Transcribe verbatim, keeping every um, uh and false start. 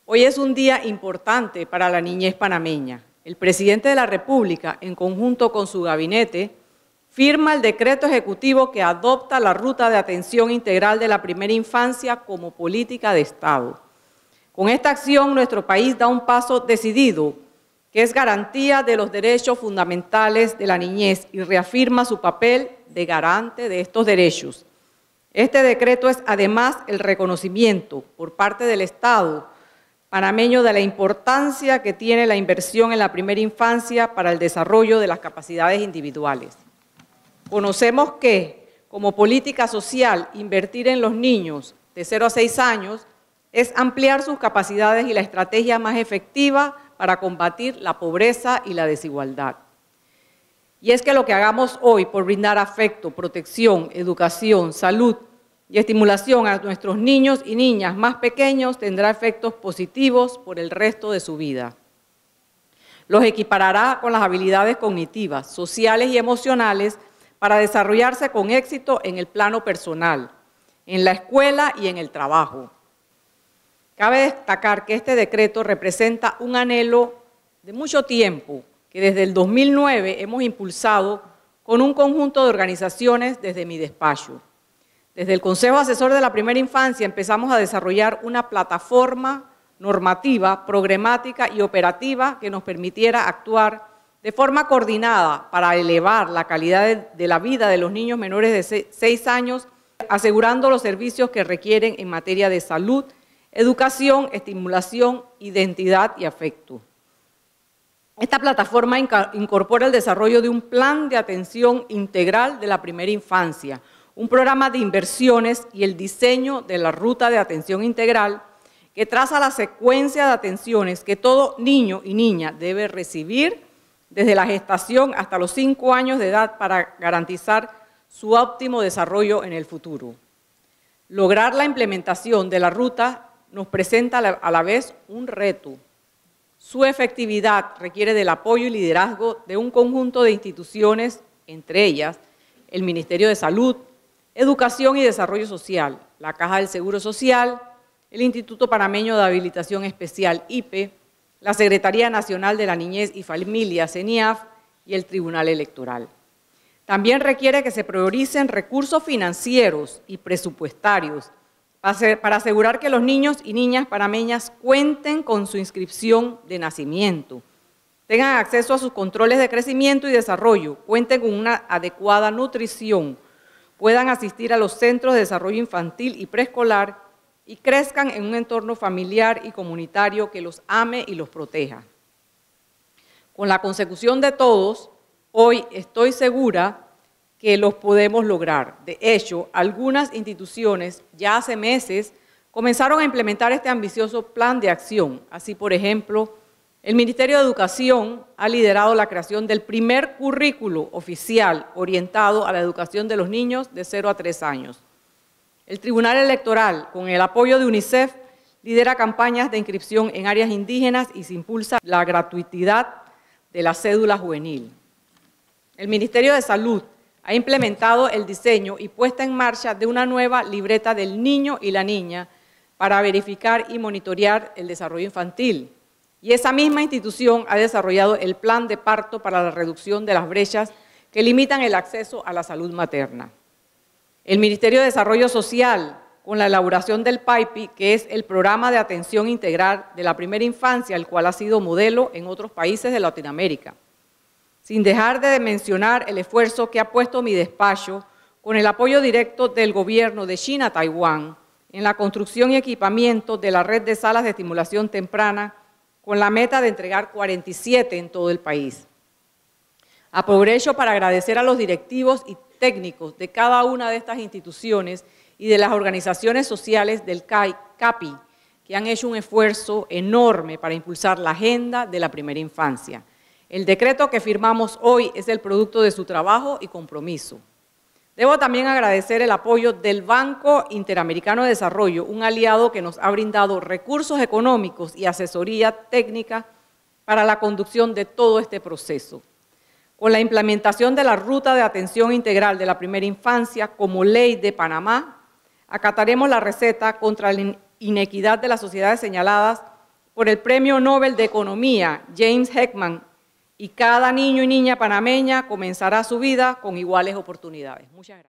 Hoy es un día importante para la niñez panameña. El presidente de la República, en conjunto con su gabinete, firma el decreto ejecutivo que adopta la Ruta de Atención Integral de la Primera Infancia como política de Estado. Con esta acción, nuestro país da un paso decidido, que es garantía de los derechos fundamentales de la niñez y reafirma su papel de garante de estos derechos. Este decreto es además el reconocimiento por parte del Estado panameño de la importancia que tiene la inversión en la primera infancia para el desarrollo de las capacidades individuales. Conocemos que, como política social, invertir en los niños de cero a seis años es ampliar sus capacidades y la estrategia más efectiva para combatir la pobreza y la desigualdad. Y es que lo que hagamos hoy por brindar afecto, protección, educación, salud y estimulación a nuestros niños y niñas más pequeños tendrá efectos positivos por el resto de su vida. Los equiparará con las habilidades cognitivas, sociales y emocionales para desarrollarse con éxito en el plano personal, en la escuela y en el trabajo. Cabe destacar que este decreto representa un anhelo de mucho tiempo que desde el dos mil nueve hemos impulsado con un conjunto de organizaciones desde mi despacho. Desde el Consejo Asesor de la Primera Infancia empezamos a desarrollar una plataforma normativa, programática y operativa que nos permitiera actuar de forma coordinada para elevar la calidad de, de la vida de los niños menores de seis años, asegurando los servicios que requieren en materia de salud, educación, estimulación, identidad y afecto. Esta plataforma incorpora el desarrollo de un plan de atención integral de la primera infancia, un programa de inversiones y el diseño de la ruta de atención integral que traza la secuencia de atenciones que todo niño y niña debe recibir desde la gestación hasta los cinco años de edad para garantizar su óptimo desarrollo en el futuro. Lograr la implementación de la ruta nos presenta a la vez un reto. Su efectividad requiere del apoyo y liderazgo de un conjunto de instituciones, entre ellas el Ministerio de Salud, Educación y Desarrollo Social, la Caja del Seguro Social, el Instituto Panameño de Habilitación Especial, I P E, la Secretaría Nacional de la Niñez y Familia, CENIAF, y el Tribunal Electoral. También requiere que se prioricen recursos financieros y presupuestarios para asegurar que los niños y niñas panameñas cuenten con su inscripción de nacimiento, tengan acceso a sus controles de crecimiento y desarrollo, cuenten con una adecuada nutrición, puedan asistir a los centros de desarrollo infantil y preescolar y crezcan en un entorno familiar y comunitario que los ame y los proteja. Con la consecución de todos, hoy estoy segura que los podemos lograr. De hecho, algunas instituciones ya hace meses comenzaron a implementar este ambicioso plan de acción. Así, por ejemplo, el Ministerio de Educación ha liderado la creación del primer currículo oficial orientado a la educación de los niños de cero a tres años. El Tribunal Electoral, con el apoyo de UNICEF, lidera campañas de inscripción en áreas indígenas y se impulsa la gratuidad de la cédula juvenil. El Ministerio de Salud ha implementado el diseño y puesta en marcha de una nueva libreta del niño y la niña para verificar y monitorear el desarrollo infantil. Y esa misma institución ha desarrollado el plan de parto para la reducción de las brechas que limitan el acceso a la salud materna. El Ministerio de Desarrollo Social, con la elaboración del P A I P I, que es el Programa de Atención Integral de la Primera Infancia, el cual ha sido modelo en otros países de Latinoamérica. Sin dejar de mencionar el esfuerzo que ha puesto mi despacho con el apoyo directo del gobierno de China-Taiwán en la construcción y equipamiento de la red de salas de estimulación temprana con la meta de entregar cuarenta y siete en todo el país. Aprovecho para agradecer a los directivos y técnicos de cada una de estas instituciones y de las organizaciones sociales del CAPI, que han hecho un esfuerzo enorme para impulsar la agenda de la primera infancia. El decreto que firmamos hoy es el producto de su trabajo y compromiso. Debo también agradecer el apoyo del Banco Interamericano de Desarrollo, un aliado que nos ha brindado recursos económicos y asesoría técnica para la conducción de todo este proceso. Con la implementación de la Ruta de Atención Integral de la Primera Infancia como ley de Panamá, acataremos la receta contra la inequidad de las sociedades señaladas por el Premio Nobel de Economía, James Heckman, y cada niño y niña panameña comenzará su vida con iguales oportunidades. Muchas gracias.